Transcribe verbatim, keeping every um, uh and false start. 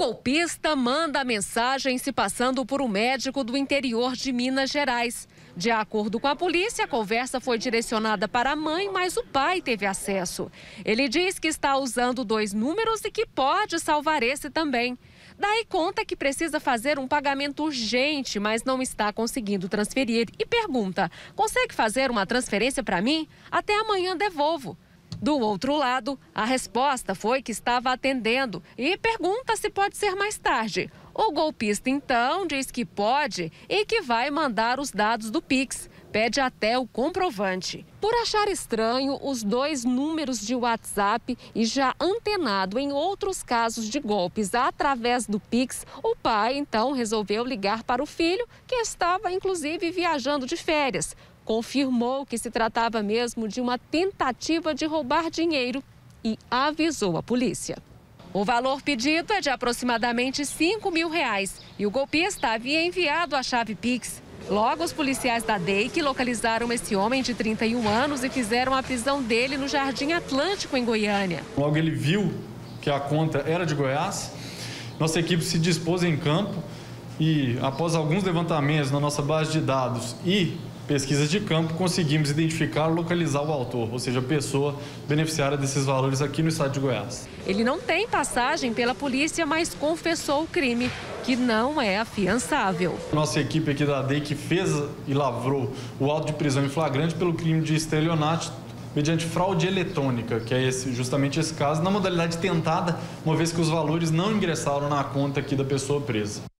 golpista manda mensagem se passando por um médico do interior de Minas Gerais. De acordo com a polícia, a conversa foi direcionada para a mãe, mas o pai teve acesso. Ele diz que está usando dois números e que pode salvar esse também. Daí conta que precisa fazer um pagamento urgente, mas não está conseguindo transferir. E pergunta, consegue fazer uma transferência para mim? Até amanhã devolvo. Do outro lado, a resposta foi que estava atendendo e pergunta se pode ser mais tarde. O golpista, então, diz que pode e que vai mandar os dados do Pix. Pede até o comprovante. Por achar estranho os dois números de WhatsApp e já antenado em outros casos de golpes através do Pix, o pai, então, resolveu ligar para o filho, que estava, inclusive, viajando de férias. Confirmou que se tratava mesmo de uma tentativa de roubar dinheiro e avisou a polícia. O valor pedido é de aproximadamente cinco mil reais e o golpista havia enviado a chave Pix. Logo, os policiais da D E I C localizaram esse homem de trinta e um anos e fizeram a prisão dele no Jardim Atlântico, em Goiânia. Logo ele viu que a conta era de Goiás, nossa equipe se dispôs em campo e, após alguns levantamentos na nossa base de dados e pesquisas de campo, conseguimos identificar e localizar o autor, ou seja, a pessoa beneficiária desses valores aqui no estado de Goiás. Ele não tem passagem pela polícia, mas confessou o crime, que não é afiançável. Nossa equipe aqui da D E I C fez e lavrou o auto de prisão em flagrante pelo crime de estelionato mediante fraude eletrônica, que é esse, justamente esse caso, na modalidade tentada, uma vez que os valores não ingressaram na conta aqui da pessoa presa.